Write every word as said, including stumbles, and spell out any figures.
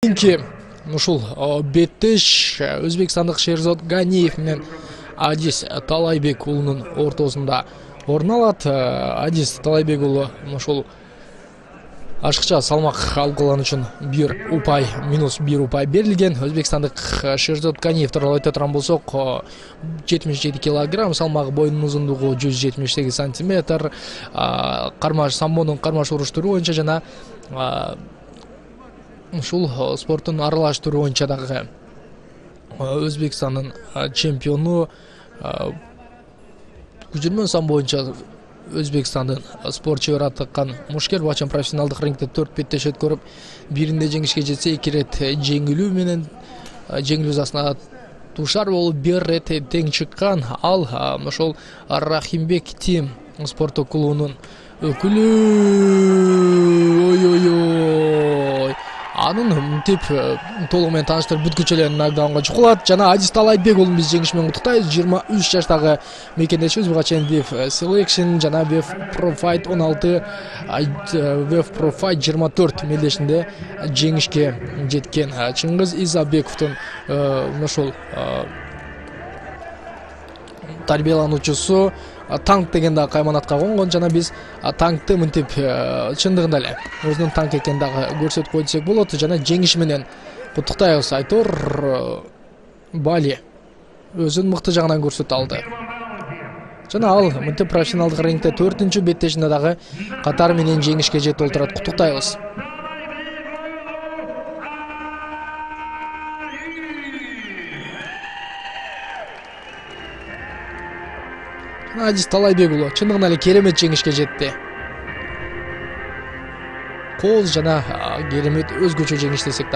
Кийинки ушул беттеш өзбекстандык Шерзод Ганиев менен Адис Талайбек уулунун ортосунда орун алат. Адис Талайбек уулу ушул ашыкча салмак алгылан үчүн бир упай минус бир упай берилген. Өзбекстандык Шерзод Ганиев тууралуу айта турган болсок, жетимиш жети килограмм, салмагы, боюнун узундугу жүз жетимиш сегиз сантиметр. Кармаш самбонун кармаш уруштуруу боюнча жана ушул спорттун аралаштыруу боюнча дагы Өзбекстандын чемпиону. Күжүрмөн самбо боюнча Өзбекстандын спортчу аттыккан Мушкер Бачан профессионалдык рингде төрт беттеш өткөрүп, биринде жеңишке жетсе, эки рет жеңилүү менен жеңилүү засына тушар болуп, бир рет тең чыккан. Ал ошол Рахимбек Тим спорттук клубунун өкүлү. Ой-ой-ой. Анын мынтип толугу менен тааныштырып бүткүчө эле нокдаунга чукулат. Жана Адис Талайбек уулун биз жеңиш менен куттуктайбыз. жыйырма үч жаштагы мекендешибиз буга чейин Вев Selection жана Вев Pro Fight он алты, Вев Pro Fight жыйырма төрт мелдешинде жеңишке жеткен. Чыңгыз Изабековдун ошол тарбиялануучусу танк деген да кайманатка конгон. Жана биз танкты мынтип чындыгында эле өзүнүн танк экенин дагы көрсөтүп кой десек болот. Жана жеңиш менен куттуктайбыз. Айтор Бали өзүн мыкты жагынан көрсөтө алды. Жана ал мынтип профессионалдык рингде төртүнчү беттешинде дагы катар менен жеңишке жетип отурат. Куттуктайбыз. Адис Талайбек уулу чындыгында эле керемет жеңишке жетти. Кооз жана керемет өзгөчө жеңиш десек